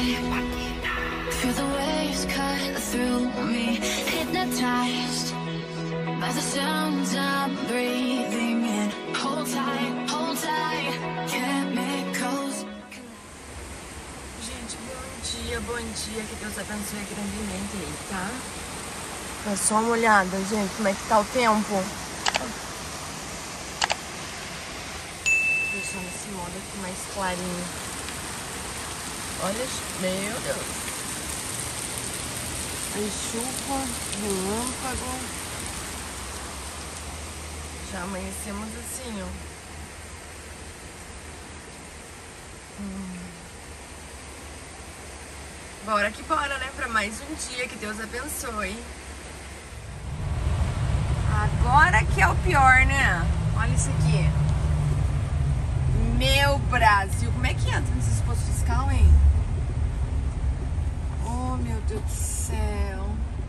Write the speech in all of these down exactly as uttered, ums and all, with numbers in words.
Feel the waves cut through me, hypnotized by the sounds I'm breathing in. Hold tight, hold tight, chemicals. Gente, bom dia, bom dia. Que Deus abençoe grandemente aí, tá? É só uma olhada, gente, como é que tá o tempo. Deixando esse modo aqui mais clarinho. Olha, meu Deus. Aí chuva, relâmpago. Já amanhecemos assim, ó. Hum. Bora que bora, né? Pra mais um dia. Que Deus abençoe. Agora que é o pior, né? Olha isso aqui. Meu Brasil. Como é que entra nesse posto fiscal, hein? Oh, meu Deus do céu.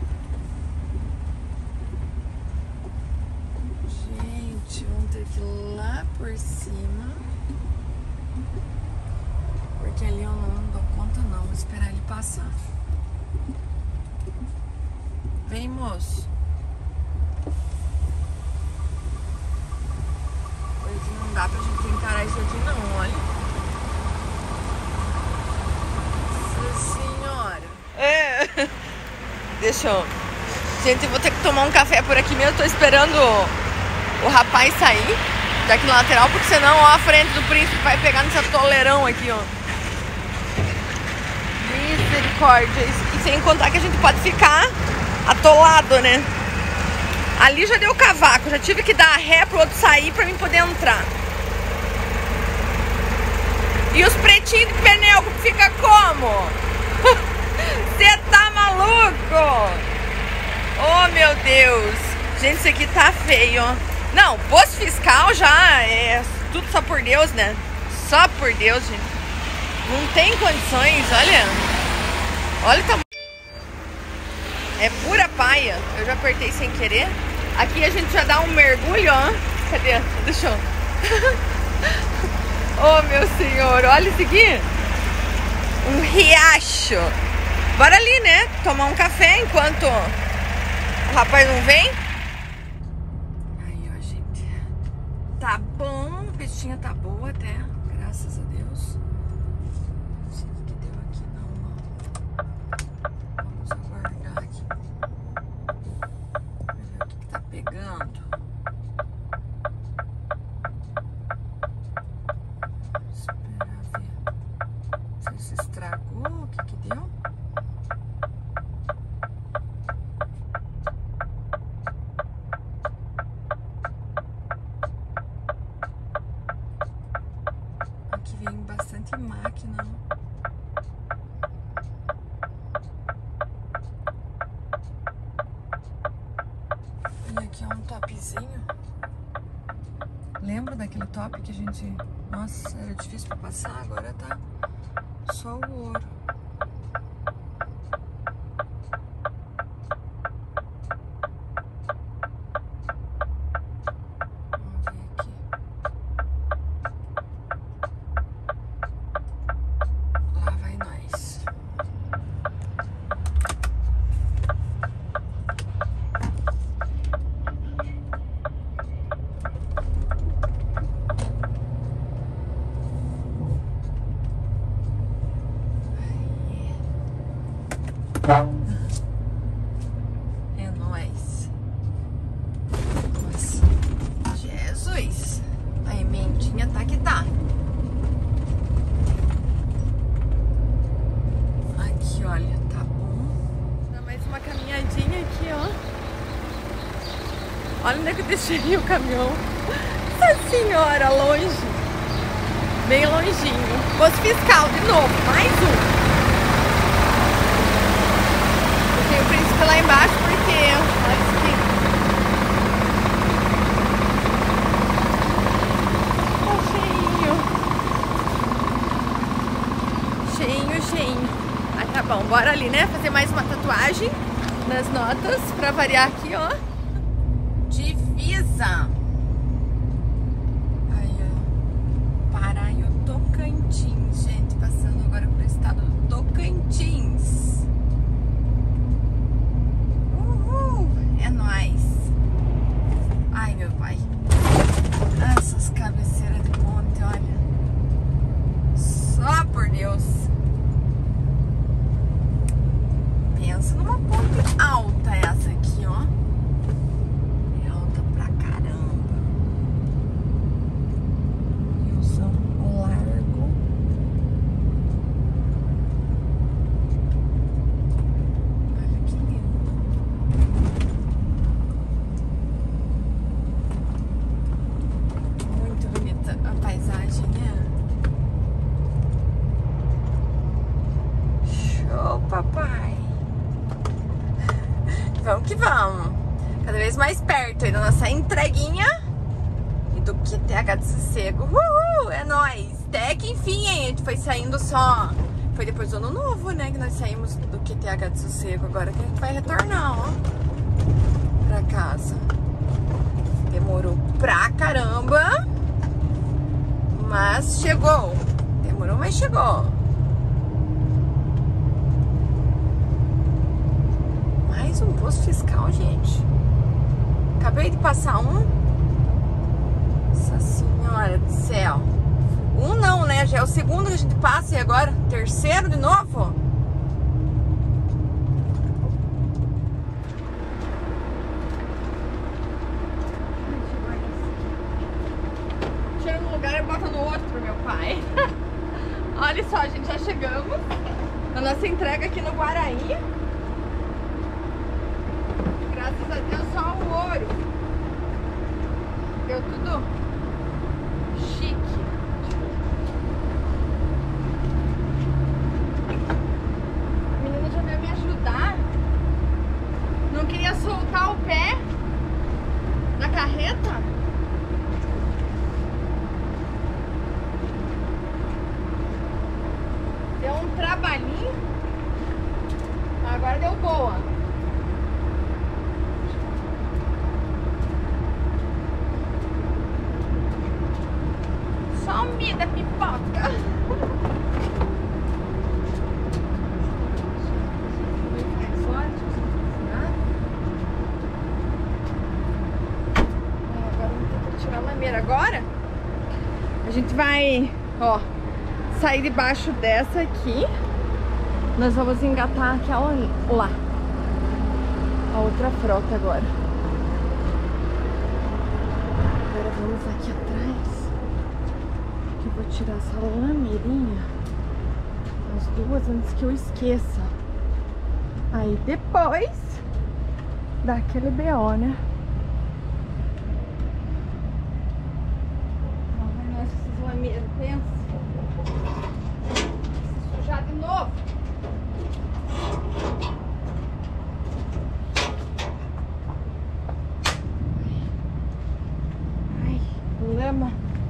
Gente, vamos ter que ir lá por cima. Porque ali eu não dou conta não. Vou esperar ele passar. Vem, moço. Hoje não dá pra gente encarar isso aqui não, olha. É. Deixa eu... Gente, eu vou ter que tomar um café por aqui mesmo. Eu tô esperando o, o rapaz sair daqui na lateral, porque senão, ó, a frente do príncipe vai pegar nesse atoleirão aqui, ó. Misericórdia. E sem contar que a gente pode ficar atolado, né? Ali já deu cavaco. Já tive que dar ré pro outro sair pra mim poder entrar. E os pretinhos de pneu fica como? Você tá maluco? Oh, meu Deus. Gente, isso aqui tá feio, ó. Não, posto fiscal já é tudo só por Deus, né? Só por Deus, gente. Não tem condições, olha. Olha o tamanho. É pura paia. Eu já apertei sem querer. Aqui a gente já dá um mergulho, ó. Cadê? Deixa eu... Oh, meu senhor. Olha isso aqui. Um riacho. Bora ali, né? Tomar um café enquanto o rapaz não vem. Aí, ó, gente. Tá bom. A peixinha tá boa até. Graças a Deus. Não sei o que deu aqui, não. Vamos aguardar aqui. Ver o que que tá pegando. Vamos esperar ver. Não sei se estragou. O que que deu? Vem bastante máquina. E aqui é um topzinho. Lembra daquele top que a gente... Nossa, era difícil pra passar, agora tá só o ouro. É nóis. Nossa. Jesus. A emendinha tá que tá. Aqui, olha, tá bom. Dá mais uma caminhadinha aqui, ó. Olha onde é que eu deixei o caminhão. Nossa senhora, longe. Bem longinho. Posto fiscal de novo, mais um. Tem o príncipe lá embaixo porque olha isso aqui. Tá cheinho. Cheinho, cheinho. Ah, tá bom, bora ali, né? Fazer mais uma tatuagem nas notas pra variar aqui, ó. Divisa. Aí, ó. Pará e o Tocantins, gente. Passando agora pro estado do Tocantins. Ô, papai. Vamos que vamos. Cada vez mais perto aí da nossa entreguinha e do Q T H de Sossego. Uhul, é nóis. Até que enfim, hein? A gente foi saindo só... Foi depois do ano novo, né? Que nós saímos do Q T H de Sossego. Agora que a gente vai retornar, ó. Pra casa. Demorou pra caramba. Mas chegou. Demorou, mas chegou. Mais um posto fiscal, gente. Acabei de passar um. Nossa Senhora do céu. Um não, né? Já é o segundo que a gente passa e agora terceiro de novo. Tira num lugar e bota no outro, meu pai. Olha só, gente, já chegamos na nossa entrega aqui no Guaraí. Graças a Deus, só o ouro. Deu tudo chique. A menina já veio me ajudar. Não queria soltar o pé na carreta. Deu um trabalhinho. Agora deu boa. Some da pipoca. Agora vamos ter que tirar a lameira. Agora a gente vai, ó, sair debaixo dessa aqui. Nós vamos engatar aquela lá. A outra frota agora. Agora vamos aqui atrás. Que eu vou tirar essa lameirinha. As duas antes que eu esqueça. Aí depois dá aquele B O, né? Vamos ver essas lameiras, pensa. Se sujar de novo. Ai, lama.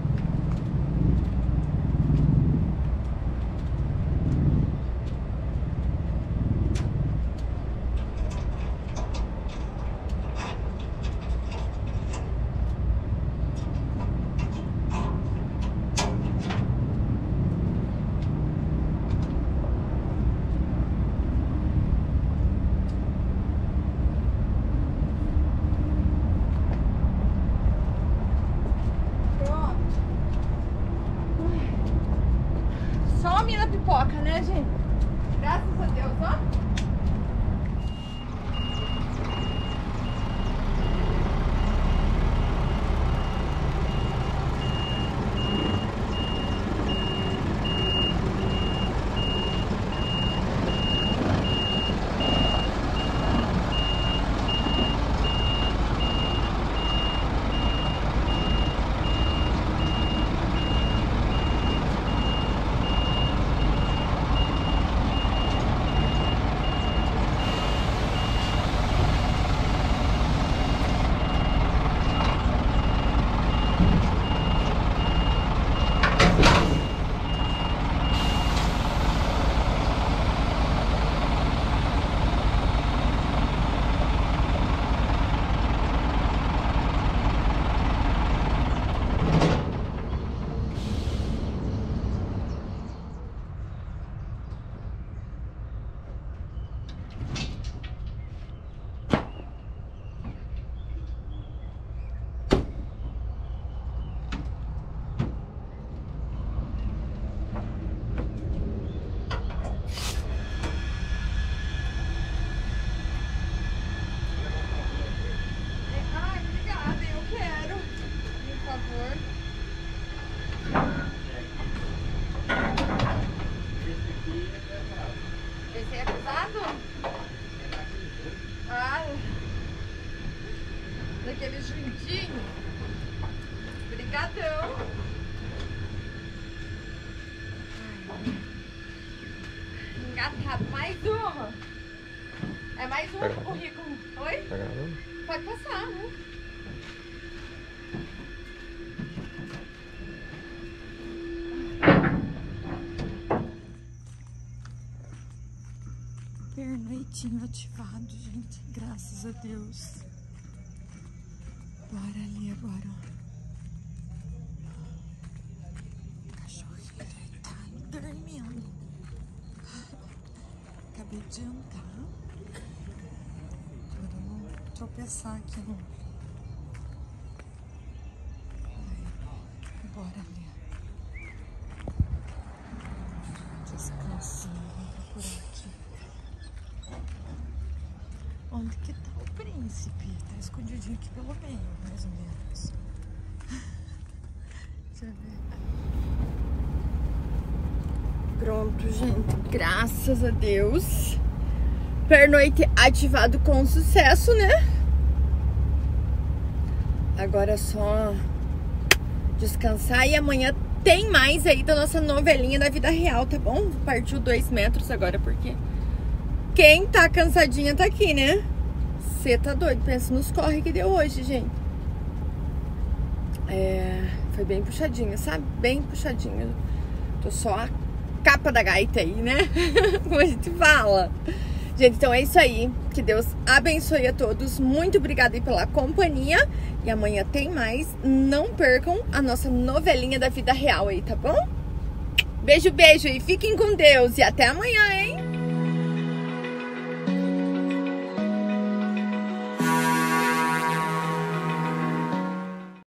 Da pipoca, né, gente? Graças a Deus, ó. Daquele juntinho. Obrigadão. Engatado. Mais uma. É mais uma pro currículo. Oi? Tá gravando? Pode passar, né? Pernoitinho ativado, gente. Graças a Deus. Bora ali agora, ó. O cachorrinho tá dormindo. Acabei de jantar. Pra não tropeçar aqui no... Aí, bora ali. Descansando. Vou procurar aqui. Onde que tá o príncipe? Tá escondidinho aqui pelo meio, mais ou menos. Deixa eu ver. Pronto, gente. Graças a Deus. Pernoite ativado com sucesso, né? Agora é só descansar. E amanhã tem mais aí da nossa novelinha da vida real, tá bom? Partiu dois metros agora, porque quem tá cansadinha tá aqui, né? Você tá doido. Pensa nos corre que deu hoje, gente. É... Foi bem puxadinha, sabe? Bem puxadinha. Tô só a capa da gaita aí, né? Como a gente fala. Gente, então é isso aí. Que Deus abençoe a todos. Muito obrigada aí pela companhia. E amanhã tem mais. Não percam a nossa novelinha da vida real aí, tá bom? Beijo, beijo e fiquem com Deus. E até amanhã, hein?